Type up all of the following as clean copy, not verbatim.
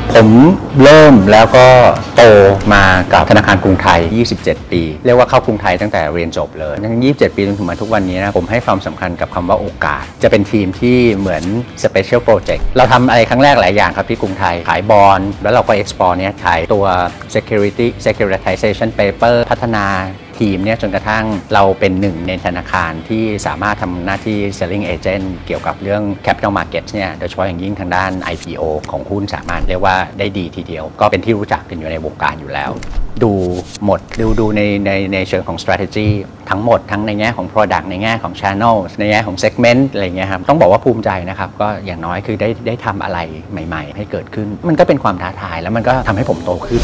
ผมเริ่มแล้วก็โตมากับธนาคารกรุงไทย27 ปีเรียกว่าเข้ากรุงไทยตั้งแต่เรียนจบเลยทั้ง27 ปีจนถึงมาทุกวันนี้นะผมให้ความสำคัญกับคำว่าโอกาสจะเป็นทีมที่เหมือน Special Project เราทำอะไรครั้งแรกหลายอย่างครับที่กรุงไทยขายบอนด์แล้วเราก็ export เนี่ยขายตัว securitization paper พัฒนาทีมเนี่ยจนกระทั่งเราเป็นหนึ่งในธนาคารที่สามารถทำหน้าที่ selling agent เกี่ยวกับเรื่อง capital markets เนี่ยโดยเฉพาะอย่างยิ่งทางด้าน IPO ของหุ้นสามารถเรียกว่าได้ดีทีเดียวก็เป็นที่รู้จักกันอยู่ในวงการอยู่แล้วดูหมดดูในเชิงของ strategy ทั้งหมดทั้งในแง่ของ product ในแง่ของ channel ในแง่ของ segment อะไรเงี้ยครับต้องบอกว่าภูมิใจนะครับก็อย่างน้อยคือได้ทำอะไรใหม่ๆให้เกิดขึ้นมันก็เป็นความท้าทายแล้วมันก็ทำให้ผมโตขึ้น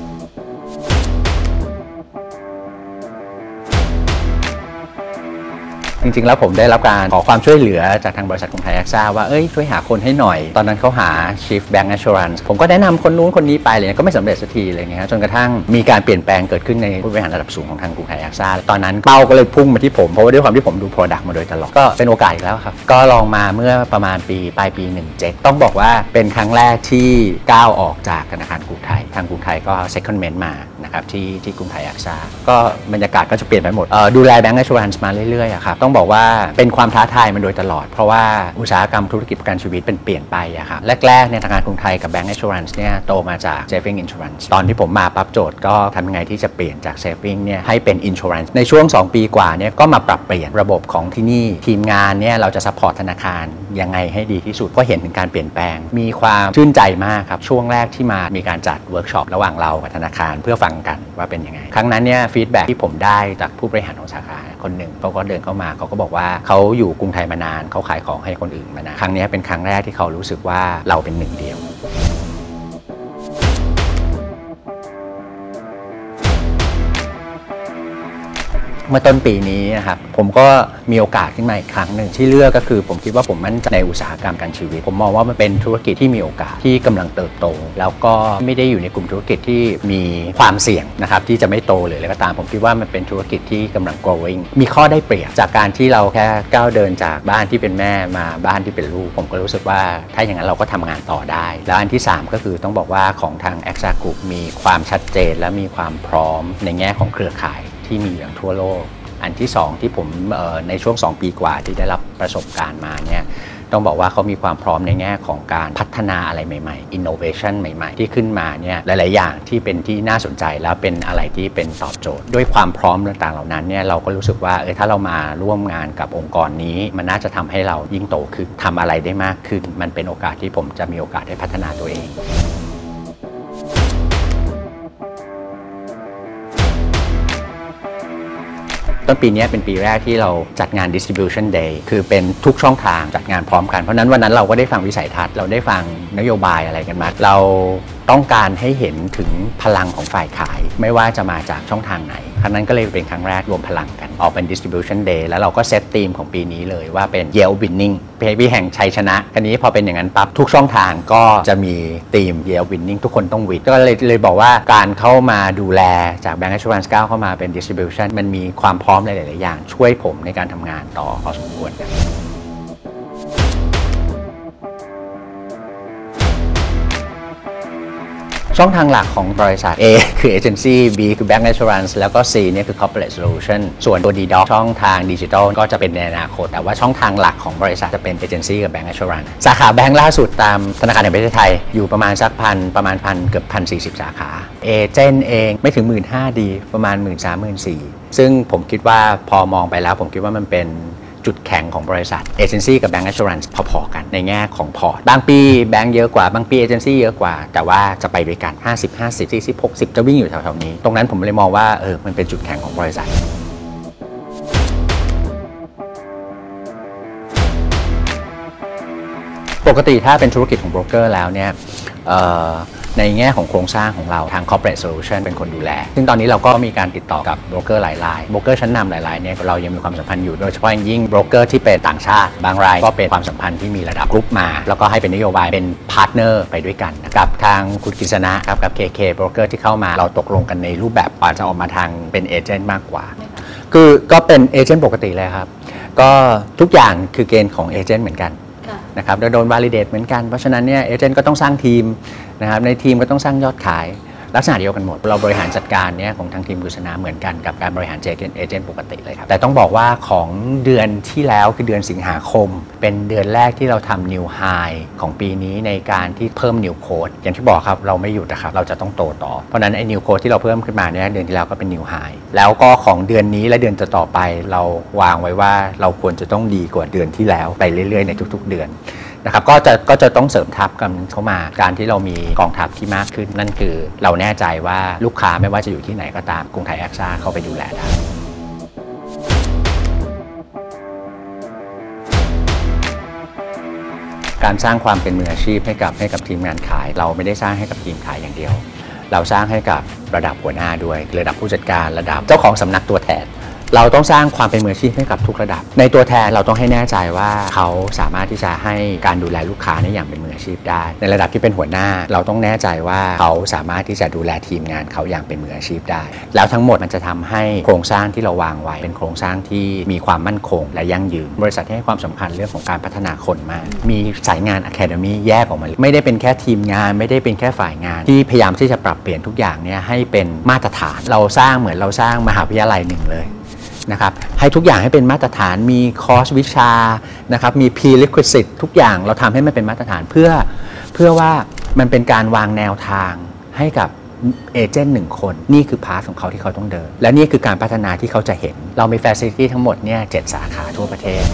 จริงๆแล้วผมได้รับการขอความช่วยเหลือจากทางบริษัทกรุงไทยแอคซ่าว่าช่วยหาคนให้หน่อยตอนนั้นเขาหา Chief Bank Assurance ผมก็แนะนำคนนู้นคนนี้ไปเลยก็ไม่สำเร็จสักทีอะไรเงี้ยจนกระทั่งมีการเปลี่ยนแปลงเกิดขึ้นในผู้บริหารระดับสูงของทางกรุงไทยแอคซ่าตอนนั้นเป้าก็เลยพุ่งมาที่ผมเพราะว่าด้วยความที่ผมดู Product มาโดยตลอดก็เป็นโอกาสอีกแล้วครับก็ลองมาเมื่อประมาณปลายปี17ต้องบอกว่าเป็นครั้งแรกที่ก้าวออกจากธนาคารกรุงไทยทางกรุงไทยก็ Secondment มานะครับที่กรุงไทยแอคซ่าก็บรรยากาศก็จะเปลี่ยนไปหมดดูแล Bank Assurance มาเรื่อยๆครับต้องบอกว่าเป็นความท้าทายมันโดยตลอดเพราะว่าอุตสาหกรรมธุรกิจประกันชีวิตเป็นเปลี่ยนไปอะครับแรกๆเนี่ยธนาคารกรุงไทยกับ Bank Assurance เนี่ยโตมาจาก Saving Insurance ตอนที่ผมมาปั๊บโจทย์ก็ทำยังไงที่จะเปลี่ยนจาก Saving เนี่ยให้เป็น Insurance ในช่วง2 ปีกว่าเนี่ยก็มาปรับเปลี่ยนระบบของที่นี่ทีมงานเนี่ยเราจะ support ธนาคารยังไงให้ดีที่สุดก็เห็นถึงการเปลี่ยนแปลงมีความชื่นใจมากครับช่วงแรกที่มีการจัดเวิร์กช็อประหว่างเรากับธนาคารเพื่อฟังกันว่าเป็นยังไงครั้งนั้นเนี่ยฟีดแบ็กที่ผมได้จากผู้บริหารของสาขาคนหนึ่งเขาก็เดินเข้ามาเขาก็บอกว่าเขาอยู่กรุงไทยมานานเขาขายของให้คนอื่นมานานครั้งนี้เป็นครั้งแรกที่เขารู้สึกว่าเราเป็นหนึ่งเดียวเมื่อต้นปีนี้นะครับผมก็มีโอกาสขึ้นมาอีกครั้งหนึ่งที่เลือกก็คือผมคิดว่าผมมั่นใจในอุตสาหกรรมการชีวิตผมมองว่ามันเป็นธุรกิจที่มีโอกาสที่กำลังเติบโตแล้วก็ไม่ได้อยู่ในกลุ่มธุรกิจที่มีความเสี่ยงนะครับที่จะไม่โตหรืออะไรก็ตามผมคิดว่ามันเป็นธุรกิจที่กำลัง growing มีข้อได้เปรียบจากการที่เราแค่ก้าวเดินจากบ้านที่เป็นแม่มาบ้านที่เป็นลูกผมก็รู้สึกว่าถ้าอย่างนั้นเราก็ทำงานต่อได้แล้วอันที่3ก็คือต้องบอกว่าของทาง AXA Group มีความชัดเจนและมีความพร้อมในแง่ของเครือข่ายที่มีอย่างทั่วโลกอันที่2ที่ผมในช่วง2 ปีกว่าที่ได้รับประสบการณ์มาเนี่ยต้องบอกว่าเขามีความพร้อมในแง่ของการพัฒนาอะไรใหม่ๆ innovation ใหม่ๆที่ขึ้นมาเนี่ยหลายๆอย่างที่เป็นที่น่าสนใจแล้วเป็นอะไรที่เป็นตอบโจทย์ด้วยความพร้อมต่างๆเหล่านั้นเนี่ยเราก็รู้สึกว่าถ้าเรามาร่วมงานกับองค์กรนี้มันน่าจะทำให้เรายิ่งโตขึ้นทำอะไรได้มากขึ้นมันเป็นโอกาสที่ผมจะมีโอกาสได้พัฒนาตัวเองต้นปีนี้เป็นปีแรกที่เราจัดงาน distribution day คือเป็นทุกช่องทางจัดงานพร้อมกันเพราะนั้นวันนั้นเราก็ได้ฟังวิสัยทัศน์เราได้ฟังนโยบายอะไรกันมาเราต้องการให้เห็นถึงพลังของฝ่ายขายไม่ว่าจะมาจากช่องทางไหนครั้งนั้นก็เลยเป็นครั้งแรกรวมพลังกันออกเป็น distribution day แล้วเราก็เซตธีมของปีนี้เลยว่าเป็น Year of Winning ปีแห่งชัยชนะคราวนี้พอเป็นอย่างนั้นปั๊บทุกช่องทางก็จะมีธีม Year of Winning ทุกคนต้องวินก็เลยบอกว่าการเข้ามาดูแลจาก Bank Assurance ก้าวเข้ามาเป็น distribution มันมีความพร้อมหลายๆอย่างช่วยผมในการทำงานต่อพอสมควรช่องทางหลักของบริษัท A คือเอเจนซี่ B คือ Bank Assurance แล้วก็ C เนี่ยคือ Corporate Solution ส่วนตัว D-Doc ช่องทางดิจิทัลก็จะเป็นในอนาคตแต่ว่าช่องทางหลักของบริษัทจะเป็นเอเจนซี่กับ Bank Assurance สาขาแบงก์ล่าสุดตามธนาคารแห่งประเทศไทยอยู่ประมาณประมาณเกือบ 1,040 สาขาเอเจนต์เองไม่ถึง 15,000 ดีประมาณ 13,000-14,000 ซึ่งผมคิดว่าพอมองไปแล้วผมคิดว่ามันเป็นจุดแข็งของบริษัทเอเจนซี่กับ Bank Assurance พอๆกันในแง่ของพอร์ตบางปีแบงก์เยอะกว่าบางปีเอเจนซี่เยอะกว่าแต่ว่าจะไปด้วยกัน50-50 40-60จะวิ่งอยู่แถวๆนี้ตรงนั้นผมเลยมองว่ามันเป็นจุดแข็งของบริษัทปกติถ้าเป็นธุรกิจของโบรกเกอร์แล้วเนี่ยในแง่ของโครงสร้างของเราทาง Corporate Solution เป็นคนดูแลซึ่งตอนนี้เราก็มีการติดต่อกับโบรกเกอร์หลายรายโบรกเกอร์ชั้นนำหลายๆเนี่ยเรายังมีความสัมพันธ์อยู่โดยเฉพาะยิ่งโบรกเกอร์ที่เป็นต่างชาติบางรายก็เป็นความสัมพันธ์ที่มีระดับกรุ๊ปมาแล้วก็ให้เป็นนโยบายเป็นพาร์ทเนอร์ไปด้วยกันกับทางคุณกฤษณะครับกับ KK โบรกเกอร์ที่เข้ามาเราตกลงกันในรูปแบบอาจจะออกมาทางเป็นเอเจนต์มากกว่าคือก็เป็นเอเจนต์ปกติเลยครับก็ทุกอย่างคือเกณฑ์ของเอเจนต์เหมือนกันนะครับโดน validate เหมือนกันเพราะฉะนั้นเนี่ยเอเจนต์ก็ต้องสร้างทีมนะครับในทีมก็ต้องสร้างยอดขายลักษณะเดียวกันหมดเราบริหารจัดการเนี่ยของทางทีมกุศนาเหมือนกันกับการบริหารเอเจนต์ปกติเลยครับแต่ต้องบอกว่าของเดือนที่แล้วคือเดือนสิงหาคมเป็นเดือนแรกที่เราทำ new high ของปีนี้ในการที่เพิ่ม new code อย่างที่บอกครับเราไม่หยุดนะครับเราจะต้องโตต่อเพราะนั้นไอ้ new code ที่เราเพิ่มขึ้นมาเนี่ยเดือนที่แล้วก็เป็น new high แล้วก็ของเดือนนี้และเดือนต่อไปเราวางไว้ว่าเราควรจะต้องดีกว่าเดือนที่แล้วไปเรื่อยๆในทุกๆเดือนนะครับก็จะต้องเสริมทัพกันเข้ามาการที่เรามีกองทัพที่มากขึ้นนั่นคือเราแน่ใจว่าลูกค้าไม่ว่าจะอยู่ที่ไหนก็ตามกรุงไทยแอคซ่าเข้าไปดูแลได้การสร้างความเป็นมืออาชีพให้กับทีมงานขายเราไม่ได้สร้างให้กับทีมขายอย่างเดียวเราสร้างให้กับระดับหัวหน้าด้วยระดับผู้จัดการระดับเจ้าของสำนักตัวแทนเราต้องสร้างความเป็นมืออาชีพให้กับทุกระดับในตัวแทนเราต้องให้แน่ใจว่าเขาสามารถที่จะให้การดูแลลูกค้าในอย่างเป็นมืออาชีพได้ในระดับที่เป็นหัวหน้าเราต้องแน่ใจว่าเขาสามารถที่จะดูแลทีมงานเขาอย่างเป็นมืออาชีพได้แล้วทั้งหมดมันจะทำให้โครงสร้างที่เราวางไว้เป็นโครงสร้างที่มีความมั่นคงและยั่งยืนบริษัทที่ให้ความสำคัญเรื่องของการพัฒนาคนมากมีสายงาน Academy แยกออกมาไม่ได้เป็นแค่ทีมงานไม่ได้เป็นแค่ฝ่ายงานที่พยายามที่จะปรับเปลี่ยนทุกอย่างเนี่ยให้เป็นมาตรฐานเราสร้างเหมือนเราสร้างมหาวิทยาลัยหนึ่งเลยนะครับให้ทุกอย่างให้เป็นมาตรฐานมีคอร์สวิชานะครับมี prerequisite ทุกอย่างเราทำให้มันเป็นมาตรฐานเพื่อว่ามันเป็นการวางแนวทางให้กับเอเจนต์1 คนนี่คือพาร์ทของเขาที่เขาต้องเดินและนี่คือการพัฒนาที่เขาจะเห็นเรามี facility ทั้งหมดเนี่ย7 สาขาทั่วประเทศ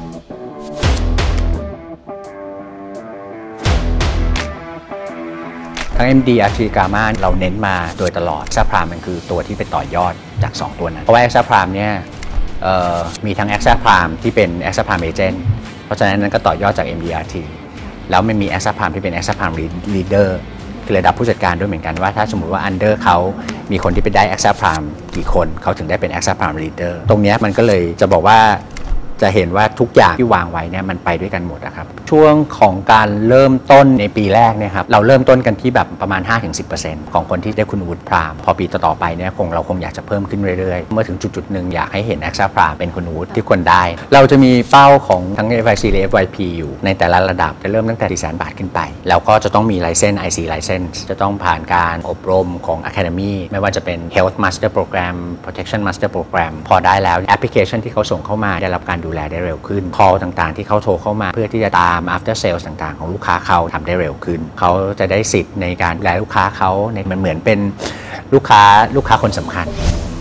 ทั้ง MD RT Gamma เราเน้นมาโดยตลอดExa Primeมันคือตัวที่ไปต่อยอดจาก2ตัวนั้นเพราะว่า Exa Prime เนี่ยมีทั้ง Exa Prime ที่เป็น Exa Prime Agent เพราะฉะนั้นนั้นก็ต่อยอดจาก MDRT แล้วมันมี Exa Prime ที่เป็น Exa Prime Leader คือระดับผู้จัดการด้วยเหมือนกันว่าถ้าสมมุติว่า Under เขามีคนที่ไปได้ Exa Prime กี่คนเขาถึงได้เป็น Exa Prime Leader ตรงนี้มันก็เลยจะบอกว่าจะเห็นว่าทุกอย่างที่วางไว้เนี่ยมันไปด้วยกันหมดนะครับช่วงของการเริ่มต้นในปีแรกเนี่ยครับเราเริ่มต้นกันที่แบบประมาณ 5-10% ของคนที่ได้คุณวุฒิพรามพอปีต่อไปเนี่ยเราคงอยากจะเพิ่มขึ้นเรื่อยๆเมื่อถึงจุดหนึ่งอยากให้เห็น Exa Prime เป็นคุณวุฒิที่ควรได้เราจะมีเป้าของทั้ง FIC และ FYP อยู่ในแต่ละระดับจะเริ่มตั้งแต่ 400,000 บาทขึ้นไปแล้วก็จะต้องมี License IC License จะต้องผ่านการอบรมของ Academy ไม่ว่าจะเป็น Health Master Program Protection Master Program พอได้แล้วแอปพลิเคชันที่เขาส่งเข้ามาได้รับการดูแลได้เร็วขึ้น call ต่างๆที่เขาโทรเข้ามาเพื่อที่จะตาม after sales ต่างๆของลูกค้าเขาทำได้เร็วขึ้นเขาจะได้สิทธิ์ในการดูแลลูกค้าเขาเหมือนเป็นลูกค้าคนสำคัญ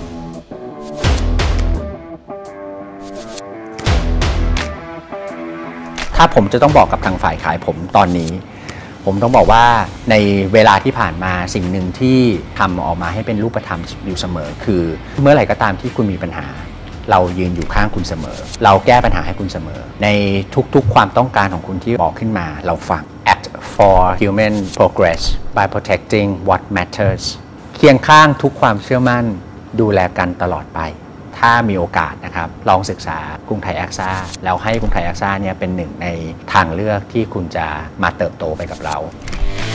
ถ้าผมจะต้องบอกกับทางฝ่ายขายผมตอนนี้ผมต้องบอกว่าในเวลาที่ผ่านมาสิ่งหนึ่งที่ทำออกมาให้เป็นรูปธรรมอยู่เสมอคือเมื่อไหร่ก็ตามที่คุณมีปัญหาเรายืนอยู่ข้างคุณเสมอเราแก้ปัญหาให้คุณเสมอในทุกๆความต้องการของคุณที่บอกขึ้นมาเราฟัง Act for Human Progress by protecting what matters เคียงข้างทุกความเชื่อมั่นดูแลกันตลอดไปถ้ามีโอกาสนะครับลองศึกษากรุงไทยแอคซ่าแล้วให้กรุงไทยแอคซ่าเนี่ยเป็นหนึ่งในทางเลือกที่คุณจะมาเติบโตไปกับเรา